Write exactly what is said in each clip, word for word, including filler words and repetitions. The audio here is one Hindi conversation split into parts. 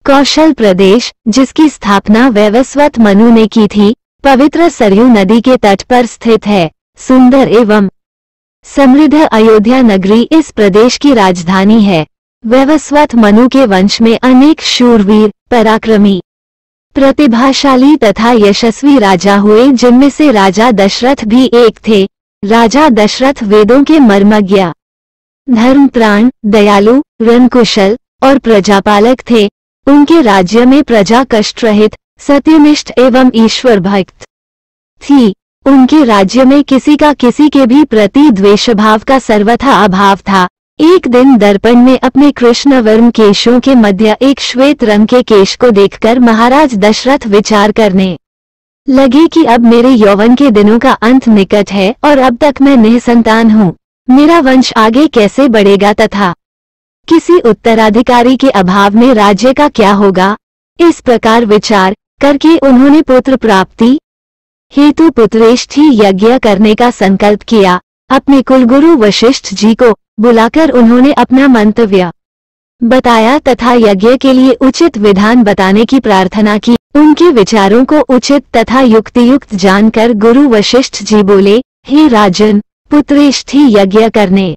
कौशल प्रदेश, जिसकी स्थापना वैवस्वत मनु ने की थी, पवित्र सरयू नदी के तट पर स्थित है। सुंदर एवं समृद्ध अयोध्या नगरी इस प्रदेश की राजधानी है। वैवस्वत मनु के वंश में अनेक शूरवीर, पराक्रमी, प्रतिभाशाली तथा यशस्वी राजा हुए, जिनमें से राजा दशरथ भी एक थे। राजा दशरथ वेदों के मर्मज्ञ, धर्मप्राण, दयालु, रणकुशल और प्रजापालक थे। उनके राज्य में प्रजा कष्ट रहित, सत्यनिष्ठ एवं ईश्वर भक्त थी। उनके राज्य में किसी का किसी के भी प्रति द्वेषभाव का सर्वथा अभाव था। एक दिन दर्पण में अपने कृष्णवर्म केशों के मध्य एक श्वेत रंग के केश को देखकर महाराज दशरथ विचार करने लगे कि अब मेरे यौवन के दिनों का अंत निकट है और अब तक मैं निसंतान हूँ। मेरा वंश आगे कैसे बढ़ेगा तथा किसी उत्तराधिकारी के अभाव में राज्य का क्या होगा। इस प्रकार विचार करके उन्होंने पुत्र प्राप्ति हेतु पुत्रेष्ठी यज्ञ करने का संकल्प किया। अपने कुलगुरु वशिष्ठ जी को बुलाकर उन्होंने अपना मंतव्य बताया तथा यज्ञ के लिए उचित विधान बताने की प्रार्थना की। उनके विचारों को उचित तथा युक्तियुक्त जानकर गुरु वशिष्ठ जी बोले, हे राजन, पुत्रेष्ठी यज्ञ करने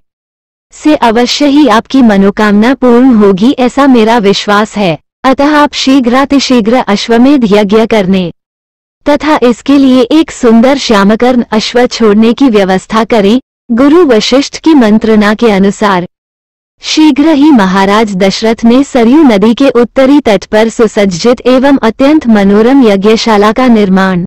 से अवश्य ही आपकी मनोकामना पूर्ण होगी, ऐसा मेरा विश्वास है। अतः आप शीघ्रातिशीघ्र अश्वमेध यज्ञ करने तथा इसके लिए एक सुंदर श्यामकर्ण अश्व छोड़ने की व्यवस्था करें। गुरु वशिष्ठ की मंत्रणा के अनुसार शीघ्र ही महाराज दशरथ ने सरयू नदी के उत्तरी तट पर सुसज्जित एवं अत्यंत मनोरम यज्ञशाला का निर्माण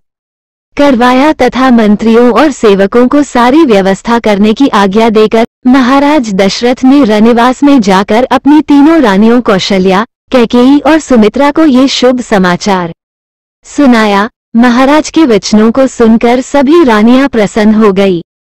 करवाया तथा मंत्रियों और सेवकों को सारी व्यवस्था करने की आज्ञा देकर महाराज दशरथ ने रनिवास में जाकर अपनी तीनों रानियों कौशल्या, कैकेयी और सुमित्रा को ये शुभ समाचार सुनाया। महाराज के वचनों को सुनकर सभी रानियां प्रसन्न हो गई।